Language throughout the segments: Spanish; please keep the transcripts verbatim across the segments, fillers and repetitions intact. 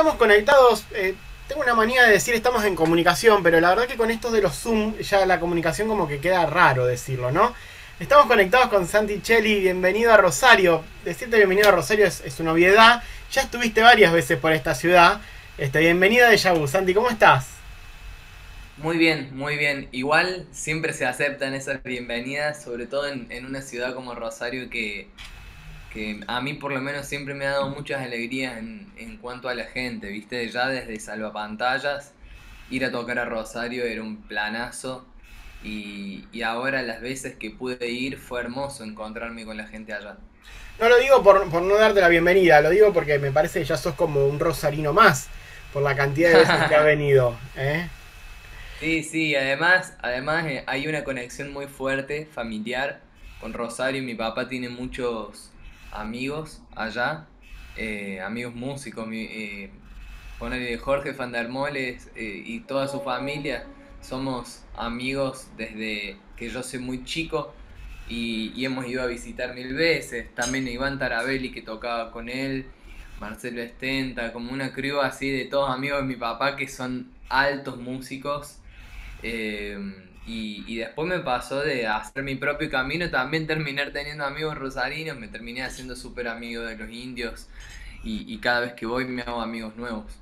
estamos conectados. Eh, tengo una manía de decir estamos en comunicación, pero la verdad que con esto de los Zoom, ya la comunicación como que queda raro decirlo, ¿no? Estamos conectados con Santi Cheli, bienvenido a Rosario. Decirte bienvenido a Rosario es, es una obviedad. Ya estuviste varias veces por esta ciudad. Este, bienvenido a Deja Vu. Santi, ¿cómo estás? Muy bien, muy bien. Igual siempre se aceptan esas bienvenidas, sobre todo en, en una ciudad como Rosario que, que a mí por lo menos siempre me ha dado muchas alegrías en, en cuanto a la gente, ¿viste? Ya desde Salvapantallas, ir a tocar a Rosario era un planazo y, y ahora las veces que pude ir fue hermoso encontrarme con la gente allá. No lo digo por, por no darte la bienvenida, lo digo porque me parece que ya sos como un rosarino más, por la cantidad de veces que ha venido. ¿Eh? Sí, sí, además, además eh, hay una conexión muy fuerte, familiar, con Rosario. Mi papá tiene muchos amigos allá, eh, amigos músicos. Mi, eh, ponele Jorge Van der Moles eh, y toda su familia. Somos amigos desde que yo soy muy chico y, y hemos ido a visitar mil veces. También Iván Tarabelli que tocaba con él, Marcelo Estenta, como una crew así de todos amigos de mi papá que son altos músicos. Eh, y, y después me pasó de hacer mi propio camino, también terminar teniendo amigos rosarinos, me terminé haciendo súper amigo de los indios y, y cada vez que voy me hago amigos nuevos.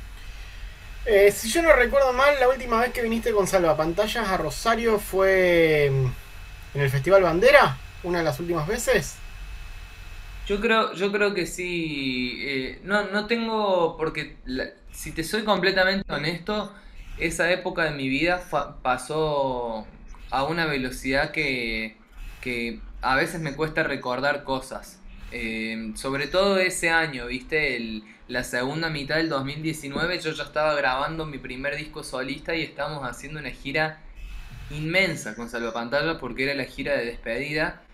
Eh, si yo no recuerdo mal, la última vez que viniste con Salvapantallas a Rosario fue mm, en el Festival Bandera, una de las últimas veces. Yo creo, yo creo que sí, eh, no, no tengo, porque la- si te soy completamente honesto, esa época de mi vida fa- pasó a una velocidad que, que a veces me cuesta recordar cosas. Eh, sobre todo ese año, ¿viste? El- la segunda mitad del dos mil diecinueve yo ya estaba grabando mi primer disco solista y estábamos haciendo una gira inmensa con Salvapantalla porque era la gira de despedida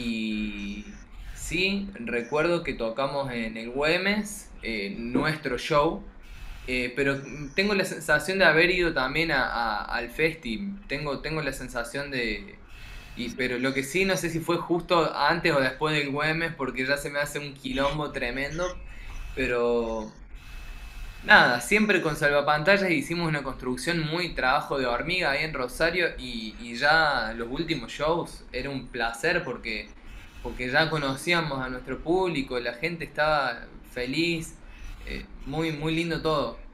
y sí, recuerdo que tocamos en el Güemes, eh, nuestro show, eh, pero tengo la sensación de haber ido también a, a- al festi, tengo, tengo la sensación de... Y, pero lo que sí, no sé si fue justo antes o después del Güemes porque ya se me hace un quilombo tremendo, pero... Nada, siempre con salvapantallas hicimos una construcción muy trabajo de hormiga ahí en Rosario y, y ya los últimos shows era un placer porque, porque ya conocíamos a nuestro público, la gente estaba feliz, eh, muy, muy lindo todo.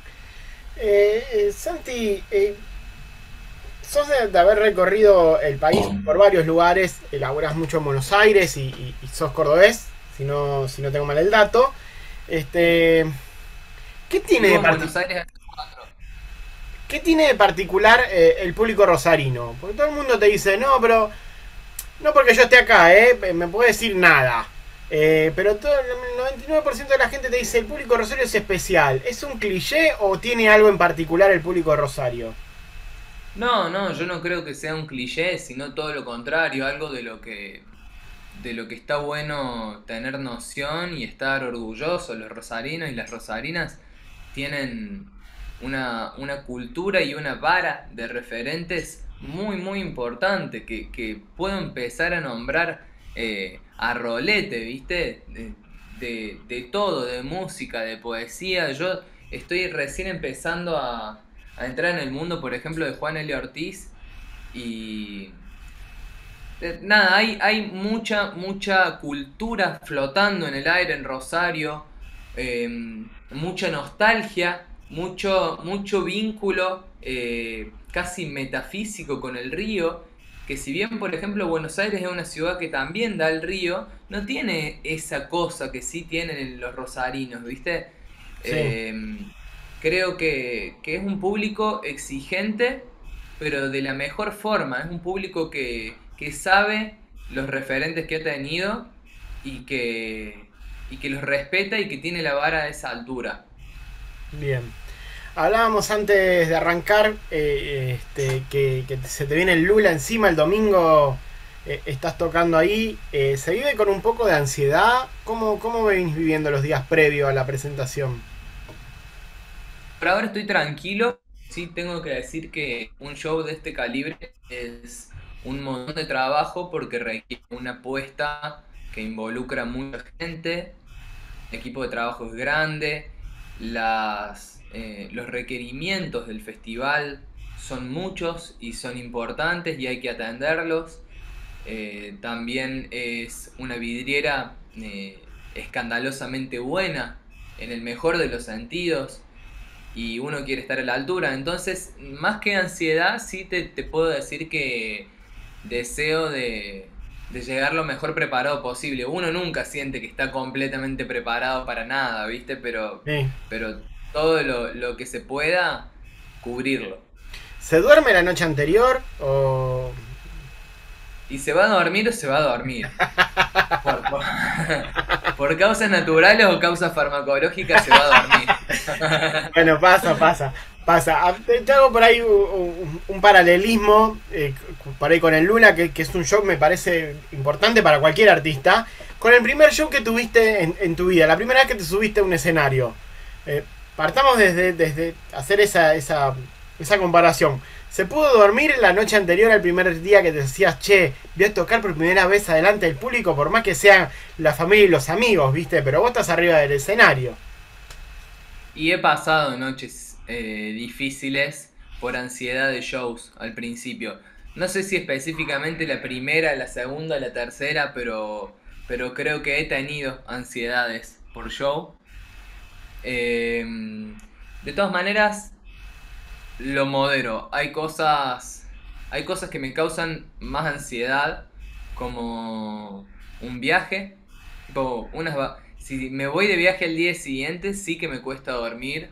Eh, eh, Santi, eh, sos de, de haber recorrido el país por varios lugares, elaborás mucho en Buenos Aires y, y- y sos cordobés, si no, si no tengo mal el dato. Este, ¿qué tiene de, Vivo en parti- Buenos Aires hace cuatro. ¿qué tiene de particular eh, el público rosarino? Porque todo el mundo te dice, no, pero no porque yo esté acá, ¿eh? Me puede decir nada. Eh, pero todo, el noventa y nueve por ciento de la gente te dice el público rosario es especial. ¿Es un cliché o tiene algo en particular el público de Rosario? No, no, yo no creo que sea un cliché, sino todo lo contrario, algo de lo que, de lo que está bueno tener noción y estar orgulloso. Los rosarinos y las rosarinas tienen una, una cultura y una vara de referentes muy, muy importante que, que puedo empezar a nombrar eh, a rolete, ¿viste? De, de, de todo, de música, de poesía. Yo estoy recién empezando a, a entrar en el mundo, por ejemplo, de Juan L. Ortiz y eh, nada, hay, hay mucha, mucha cultura flotando en el aire en Rosario, eh, mucha nostalgia, mucho, mucho vínculo eh, casi metafísico con el río, que si bien, por ejemplo, Buenos Aires es una ciudad que también da al río, no tiene esa cosa que sí tienen los rosarinos, ¿viste? Sí. Eh, creo que, que es un público exigente pero de la mejor forma. Es un público que, que sabe los referentes que ha tenido y que, y que los respeta y que tiene la vara a esa altura. Bien. Hablábamos antes de arrancar eh, este, que, que se te viene el Lula encima el domingo. Eh, estás tocando ahí. Eh, ¿Se vive con un poco de ansiedad? ¿Cómo, ¿Cómo venís viviendo los días previos a la presentación? Por ahora estoy tranquilo. Sí, tengo que decir que un show de este calibre es un montón de trabajo porque requiere una apuesta que involucra mucha gente, el equipo de trabajo es grande las, eh, los requerimientos del festival son muchos y son importantes y hay que atenderlos. Eh, también es una vidriera eh, escandalosamente buena, en el mejor de los sentidos, y uno quiere estar a la altura. Entonces, más que ansiedad, sí te, te puedo decir que deseo de, de llegar lo mejor preparado posible. Uno nunca siente que está completamente preparado para nada, ¿viste? Pero, Sí. pero todo lo, lo que se pueda, cubrirlo. ¿Se duerme la noche anterior o...? Y se va a dormir o se va a dormir. Por, por, por causas naturales o causas farmacológicas se va a dormir. Bueno, pasa, pasa, pasa. Ah, Te, te hago por ahí un, un- un paralelismo, eh, por ahí con el Luna, que, que es un show que me parece importante para cualquier artista. Con el primer show que tuviste en, en tu vida, la primera vez que te subiste a un escenario. Eh, Partamos desde, desde hacer esa, esa, esa comparación. ¿Se pudo dormir la noche anterior al primer día que te decías, che, voy a tocar por primera vez adelante del público, por más que sean la familia y los amigos, viste? Pero vos estás arriba del escenario. Y he pasado noches eh, difíciles por ansiedad de shows al principio. No sé si específicamente la primera, la segunda, la tercera, pero, pero creo que he tenido ansiedades por show. Eh, de todas maneras, lo modero. Hay cosas, hay cosas que me causan más ansiedad, como un viaje. Tipo, unas va- si me voy de viaje al día siguiente, sí que me cuesta dormir,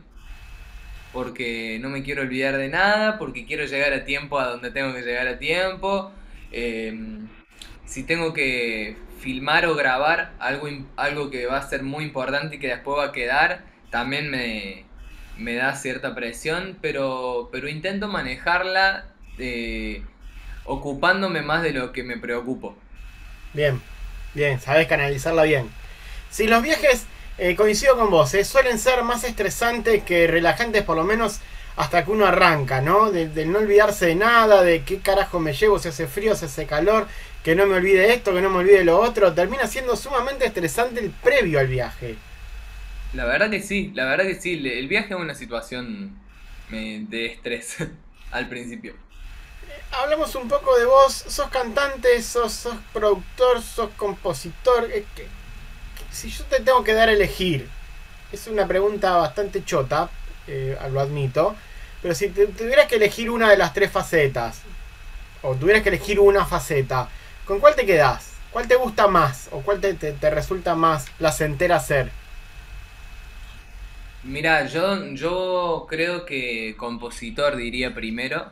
porque no me quiero olvidar de nada, porque quiero llegar a tiempo a donde tengo que llegar a tiempo. Eh, si tengo que filmar o grabar algo, im- algo que va a ser muy importante y que después va a quedar, también me, me da cierta presión, pero, pero intento manejarla eh, ocupándome más de lo que me preocupo. Bien, bien, sabes canalizarla bien. Si los viajes, eh, coincido con vos, eh, suelen ser más estresantes que relajantes, por lo menos hasta que uno arranca, ¿no? De, de no olvidarse de nada, de qué carajo me llevo, si hace frío, si hace calor, que no me olvide esto, que no me olvide lo otro. Termina siendo sumamente estresante el previo al viaje. La verdad que sí, la verdad que sí, le- el viaje es una situación eh, de estrés al principio. Hablamos un poco de vos, sos cantante, sos, sos productor, sos compositor. eh, que- si yo te tengo que dar a elegir, es una pregunta bastante chota, eh, lo admito, pero si te, tuvieras que elegir una de las tres facetas, o tuvieras que elegir una faceta, ¿con cuál te quedás? ¿Cuál te gusta más? ¿O cuál te, te- te resulta más placentera hacer? Mira, yo, yo creo que compositor diría primero,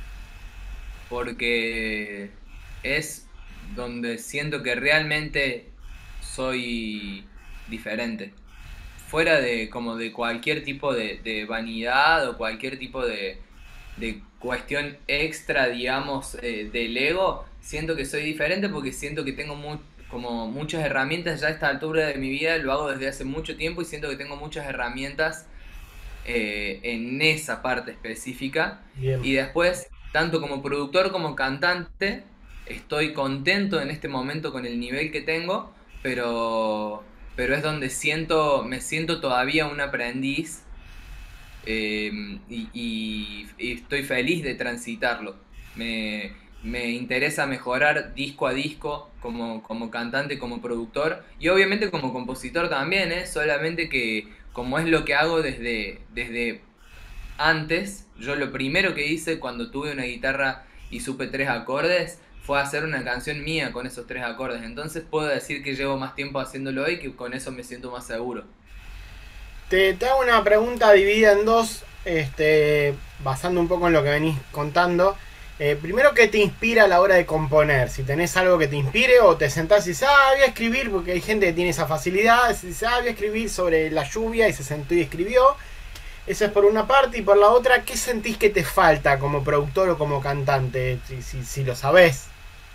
porque es donde siento que realmente soy diferente. Fuera de como de cualquier tipo de, de vanidad o cualquier tipo de, de cuestión extra, digamos, eh, del ego, siento que soy diferente porque siento que tengo mu- como muchas herramientas ya a esta altura de mi vida, lo hago desde hace mucho tiempo y siento que tengo muchas herramientas eh, en esa parte específica. Bien, Y después, tanto como productor como cantante, estoy contento en este momento con el nivel que tengo, pero, pero es donde siento, me siento todavía un aprendiz, eh, y, y- y estoy feliz de transitarlo. Me, me interesa mejorar disco a disco como, como cantante, como productor y obviamente como compositor también, ¿eh? Solamente que como es lo que hago desde, desde antes, yo lo primero que hice cuando tuve una guitarra y supe tres acordes fue hacer una canción mía con esos tres acordes. Entonces puedo decir que llevo más tiempo haciéndolo y que con eso me siento más seguro. te, te hago una pregunta dividida en dos, este, basando un poco en lo que venís contando. Eh, primero, ¿qué te inspira a la hora de componer? Si tenés algo que te inspire o te sentás y dices, ah, voy a escribir, porque hay gente que tiene esa facilidad, dice, ah, voy a escribir sobre la lluvia y se sentó y escribió. Eso es por una parte. Y por la otra, ¿qué sentís que te falta como productor o como cantante? Si, si, si lo sabés.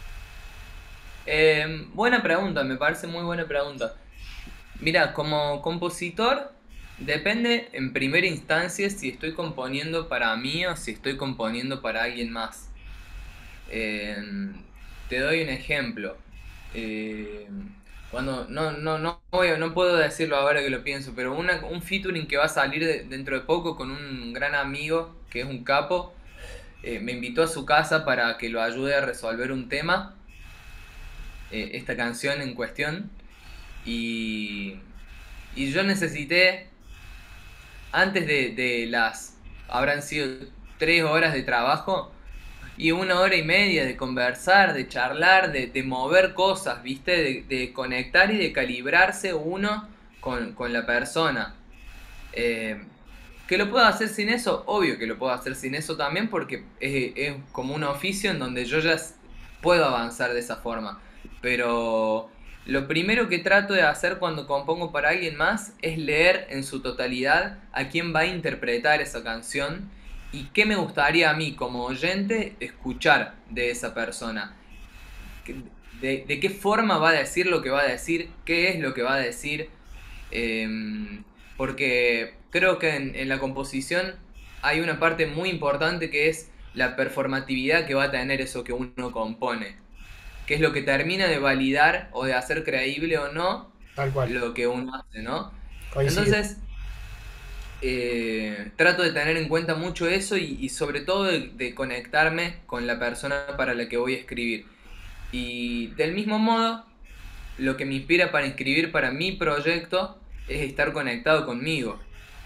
Eh, buena pregunta, me parece muy buena pregunta. Mira, como compositor, depende en primera instancia si estoy componiendo para mí o si estoy componiendo para alguien más. Eh, Te doy un ejemplo. Eh, cuando, no, no, no, voy a- no puedo decirlo ahora que lo pienso, pero una, un featuring que va a salir de- dentro de poco con un gran amigo que es un capo, eh, me invitó a su casa para que lo ayude a resolver un tema, eh, esta canción en cuestión, y, y yo necesité, antes de, de las, habrán sido tres horas de trabajo, y una hora y media de conversar, de charlar, de, de mover cosas, ¿viste? De, de conectar y de calibrarse uno con, con la persona. Eh, ¿Que lo puedo hacer sin eso? Obvio que lo puedo hacer sin eso también porque es, es como un oficio en donde yo ya s- puedo avanzar de esa forma. Pero lo primero que trato de hacer cuando compongo para alguien más es leer en su totalidad a quién va a interpretar esa canción y qué me gustaría a mí como oyente escuchar de esa persona. Que- De, de qué forma va a decir lo que va a decir, qué es lo que va a decir. Em, Porque creo que en, en la composición hay una parte muy importante que es la performatividad que va a tener eso que uno compone, que es lo que termina de validar o de hacer creíble o no Tal cual. lo que uno hace, ¿no? Coincido. Entonces, eh, trato de tener en cuenta mucho eso y, y sobre todo de, de conectarme con la persona para la que voy a escribir. Y del mismo modo, lo que me inspira para escribir para mi proyecto es estar conectado conmigo.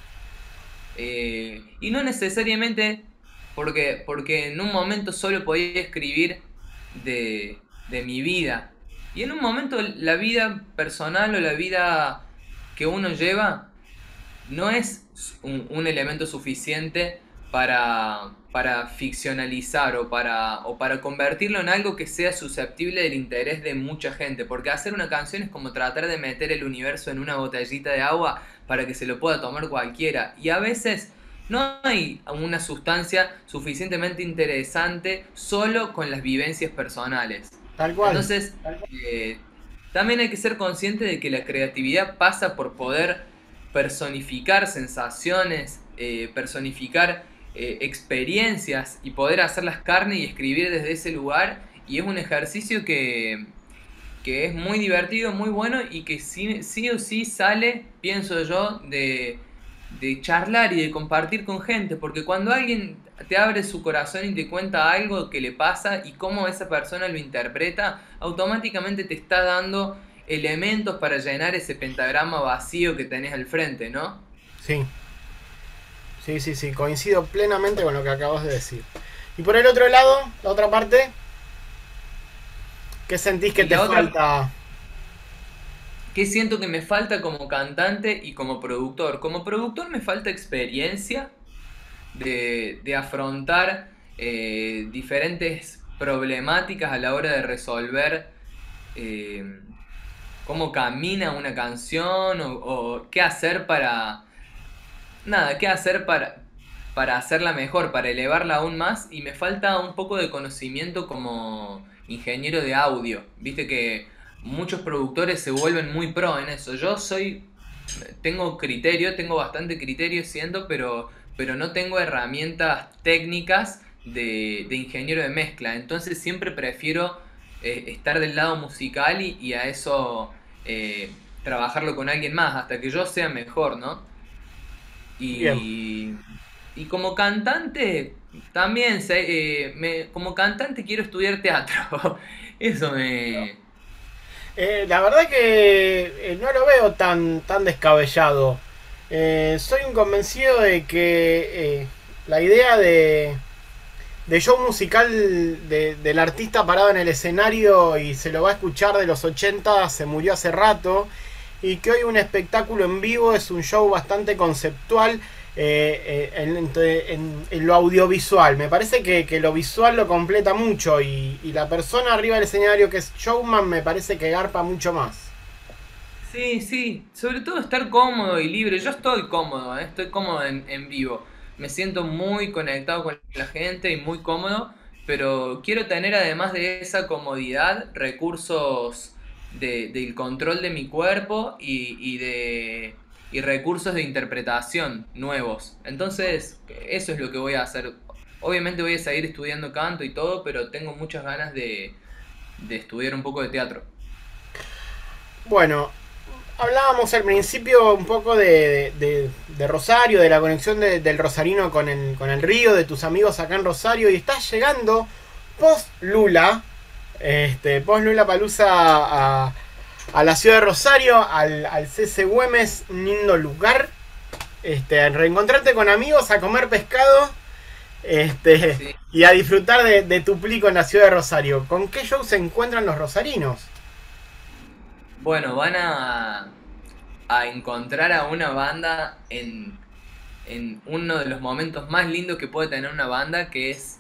Eh, y no necesariamente porque, porque en un momento solo podía escribir de, de mi vida. Y en un momento la vida personal o la vida que uno lleva no es un, un elemento suficiente para, para ficcionalizar o para, o para convertirlo en algo que sea susceptible del interés de mucha gente. Porque hacer una canción es como tratar de meter el universo en una botellita de agua para que se lo pueda tomar cualquiera. Y a veces no hay una sustancia suficientemente interesante solo con las vivencias personales. Tal cual. Entonces, eh, también hay que ser consciente de que la creatividad pasa por poder personificar sensaciones, eh, personificar eh, experiencias y poder hacerlas carne y escribir desde ese lugar. Y es un ejercicio que, que es muy divertido, muy bueno y que sí, sí o sí sale, pienso yo, de, de charlar y de compartir con gente. Porque cuando alguien te abre su corazón y te cuenta algo que le pasa y cómo esa persona lo interpreta, automáticamente te está dando elementos para llenar ese pentagrama vacío que tenés al frente, ¿no? Sí, sí, sí, sí. Coincido plenamente con lo que acabas de decir. Y por el otro lado, la otra parte, ¿qué sentís que Y te la otra, falta? ¿qué siento que me falta como cantante y como productor? Como productor me falta experiencia de, de afrontar eh, diferentes problemáticas a la hora de resolver eh, cómo camina una canción o, o qué hacer para, nada, qué hacer para, para hacerla mejor, para elevarla aún más. Y me falta un poco de conocimiento como ingeniero de audio. Viste que muchos productores se vuelven muy pro en eso. Yo soy, tengo criterio, tengo bastante criterio siendo, pero, pero no tengo herramientas técnicas de, de ingeniero de mezcla. Entonces siempre prefiero eh, estar del lado musical y, y a eso eh, trabajarlo con alguien más, hasta que yo sea mejor, ¿no? Bien. Y, y como cantante, también, sé, eh, me, como cantante quiero estudiar teatro. Eso me... Eh, la verdad que eh, no lo veo tan, tan descabellado. Eh, soy un convencido de que eh, la idea de, de show musical de- del artista parado en el escenario y se lo va a escuchar de los ochenta se murió hace rato y que hoy un espectáculo en vivo es un show bastante conceptual eh, eh, en, en- en lo audiovisual. Me parece que, que lo visual lo completa mucho y, y la persona arriba del escenario que es showman me parece que garpa mucho más. Sí, sí, sobre todo estar cómodo y libre. Yo estoy cómodo, ¿eh? Estoy cómodo en, en vivo. Me siento muy conectado con la gente y muy cómodo, pero quiero tener además de esa comodidad recursos de, del control de mi cuerpo y, y de y recursos de interpretación nuevos. Entonces, eso es lo que voy a hacer. Obviamente voy a seguir estudiando canto y todo, pero tengo muchas ganas de, de estudiar un poco de teatro. Bueno, hablábamos al principio un poco de, de- de Rosario, de la conexión de- del rosarino con el, con el río, de tus amigos acá en Rosario, y estás llegando post Lula, este, post Lula Palusa a, a la ciudad de Rosario, al, al C C Güemes, un lindo lugar, este, a reencontrarte con amigos, a comer pescado, este, Sí. y a disfrutar de, de tu plico en la ciudad de Rosario. ¿Con qué show se encuentran los rosarinos? Bueno, van a, a encontrar a una banda en, en uno de los momentos más lindos que puede tener una banda, que es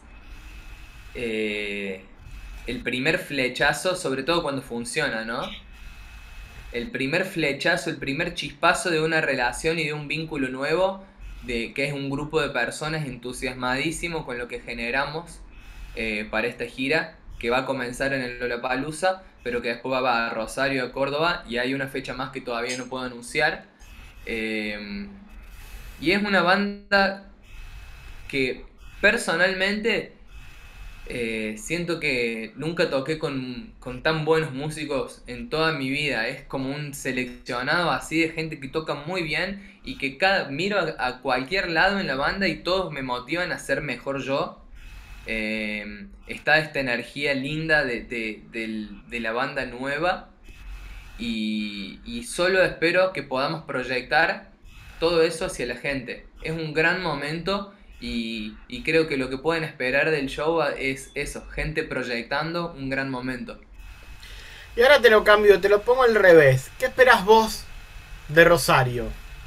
eh, el primer flechazo, sobre todo cuando funciona, ¿no? El primer flechazo, el primer chispazo de una relación y de un vínculo nuevo, de que es un grupo de personas entusiasmadísimo con lo que generamos eh, para esta gira, que va a comenzar en el Lollapalooza, pero que después va a Rosario, a Córdoba, y hay una fecha más que todavía no puedo anunciar. Eh, y es una banda que personalmente eh, siento que nunca toqué con, con tan buenos músicos en toda mi vida. Es como un seleccionado así de gente que toca muy bien y que cada, miro a, a cualquier lado en la banda y todos me motivan a ser mejor yo. Eh, está esta energía linda de, de, del- de la banda nueva y, y solo espero que podamos proyectar todo eso hacia la gente. Es un gran momento y, y creo que lo que pueden esperar del show es eso, gente proyectando un gran momento. Y ahora te lo cambio, te lo pongo al revés. ¿Qué esperas vos de Rosario?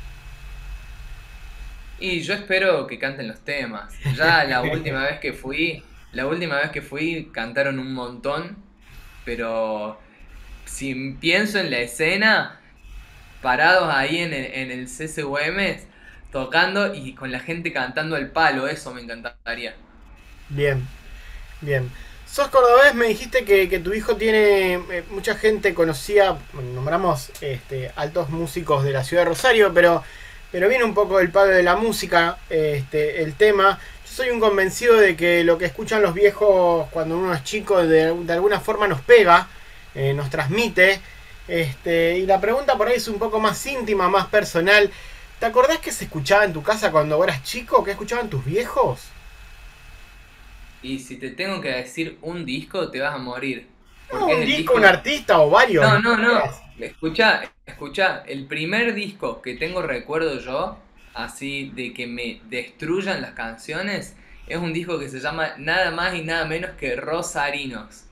Y yo espero que canten los temas. Ya la última vez que fui, la última vez que fui cantaron un montón, pero si pienso en la escena, parados ahí en el, en el C C U M, tocando y con la gente cantando al palo, eso me encantaría. Bien, bien. Sos cordobés, me dijiste que, que tu hijo tiene eh, mucha gente conocida, bueno, nombramos este, altos músicos de la ciudad de Rosario, pero, pero viene un poco del palo de la música, este, el tema. Yo soy un convencido de que lo que escuchan los viejos cuando uno es chico de, de alguna forma nos pega, eh, nos transmite. Este, y la pregunta por ahí es un poco más íntima, más personal. ¿Te acordás que se escuchaba en tu casa cuando eras chico? ¿Qué escuchaban tus viejos? Y si te tengo que decir un disco, te vas a morir. No, Porque es un el disco, un disco. artista o varios, No, lo no, que no. quieras. Escucha, escucha. El primer disco que tengo recuerdo yo, así de que me destruyan las canciones, es un disco que se llama nada más y nada menos que Rosarinos.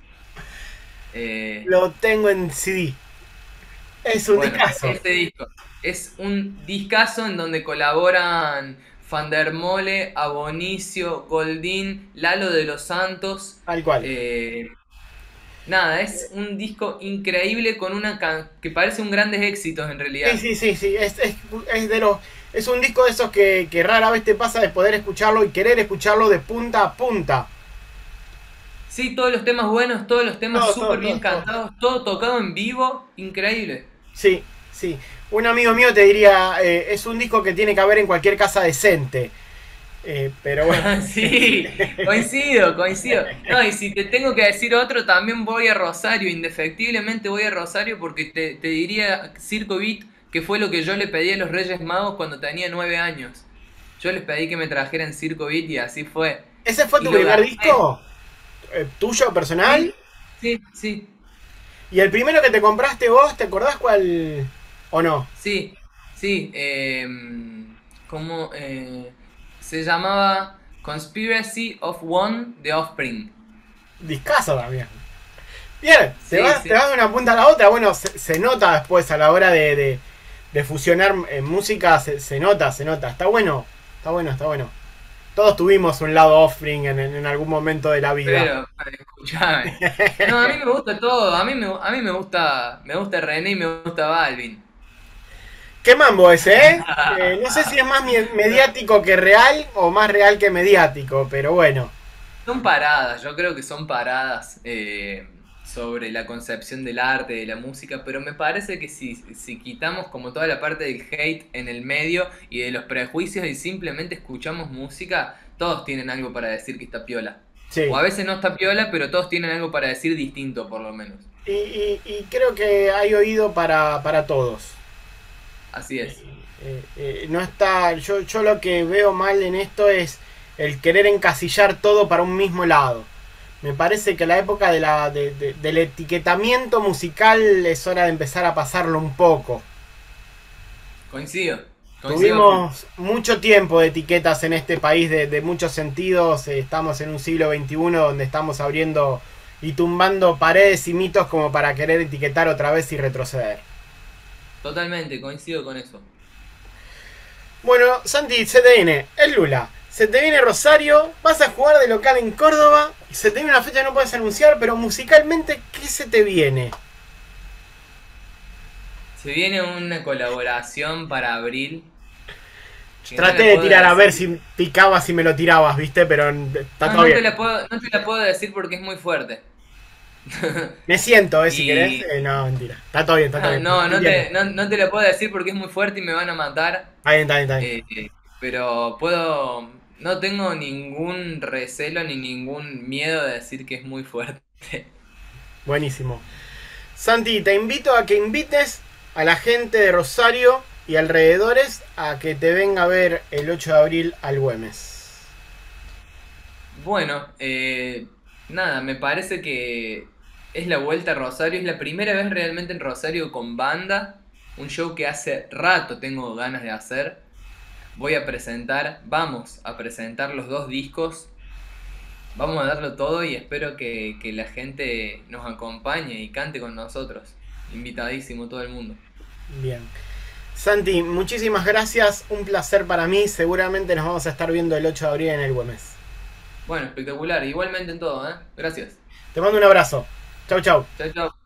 Eh, Lo tengo en C D. Es un Bueno, discazo. este disco es un discazo en donde colaboran Fandermole, Abonicio, Goldín, Lalo de los Santos. Tal cual. eh, Nada, es un disco increíble con una can- que parece un grandes éxitos en Sí, realidad. sí, sí, sí. Es, es, es de los. Es un disco de esos que, que rara vez te pasa de poder escucharlo y querer escucharlo de punta a punta. Sí, todos los temas buenos, todos los temas Todo, súper todo, bien todo, todo. cantados, todo tocado en vivo, increíble. Sí, sí. Un amigo mío te diría, eh, es un disco que tiene que haber en cualquier casa decente. Eh, pero bueno. Sí, coincido, coincido. No, y si te tengo que decir otro, también voy a Rosario, indefectiblemente voy a Rosario porque te, te diría Circo Beat, que fue lo que yo le pedí a los Reyes Magos cuando tenía nueve años. Yo les pedí que me trajeran Circo Beat y así fue. ¿Ese fue Y tu lo primer gasté. disco? Eh, ¿Tuyo, personal? Sí, sí, sí, ¿Y el primero que te compraste vos, te acordás cuál? ¿O no? sí, sí. Eh, ¿cómo? Eh, se llamaba Conspiracy of One, The Offspring. Discazo también. Bien, te Sí, vas, te sí. vas de una punta a la otra. Bueno, se, se nota después a la hora de, de, de fusionar en música, se, se nota, se nota. Está bueno, está bueno, está bueno. Todos tuvimos un lado Offspring en, en, en algún momento de la vida. Pero, escúchame. No, a mí me gusta todo. A mí me, a mí me gusta, me gusta René y me gusta Balvin. ¿Qué mambo ese, eh? Eh, no sé si es más mediático que real o más real que mediático, pero bueno. Son paradas, yo creo que son paradas eh, sobre la concepción del arte, de la música, pero me parece que si, si quitamos como toda la parte del hate en el medio y de los prejuicios y simplemente escuchamos música, todos tienen algo para decir que está piola. Sí. O a veces no está piola, pero todos tienen algo para decir distinto, por lo menos. Y, y- y creo que hay oído para, para todos. Así es. Eh, eh, no está. Yo, yo lo que veo mal en esto es el querer encasillar todo para un mismo lado. Me parece que la época de la, de- de- del etiquetamiento musical es hora de empezar a pasarlo un poco. Coincido. Coincido a full. Tuvimos mucho tiempo de etiquetas en este país de, de muchos sentidos. Eh, Estamos en un siglo veintiuno donde estamos abriendo y tumbando paredes y mitos como para querer etiquetar otra vez y retroceder. Totalmente, coincido con eso. Bueno, Santi, se te viene el Lula. Se te viene Rosario, vas a jugar de local en Córdoba. Se te viene una fecha que no puedes anunciar, pero musicalmente, ¿qué se te viene? Se viene una colaboración para abril que no Traté la de puedo tirar a ver decir. si picabas y me lo tirabas, ¿viste? Pero está No, todo no te bien. la puedo, no te la puedo decir porque es muy fuerte. Me siento, ¿eh? Si querés. Y Eh, no, mentira. Está todo bien, está todo bien. no, no Entiendo. te, no, no te la puedo decir porque es muy fuerte y me van a matar. Está bien, está bien, está bien. eh, pero puedo, no tengo ningún recelo ni ningún miedo de decir que es muy fuerte. Buenísimo. Santi, te invito a que invites a la gente de Rosario y alrededores a que te venga a ver el ocho de abril al Güemes. Bueno, eh, nada, me parece que es la vuelta a Rosario, es la primera vez realmente en Rosario con banda, un show que hace rato tengo ganas de hacer. Voy a presentar, vamos a presentar los dos discos, vamos a darlo todo y espero que, que la gente nos acompañe y cante con nosotros. Invitadísimo todo el mundo. Bien. Santi, muchísimas gracias. Un placer para mí. Seguramente nos vamos a estar viendo el ocho de abril en el Güemes. Bueno, espectacular, igualmente en todo, ¿eh? Gracias. Te mando un abrazo. Chau, chau. Chao, chao.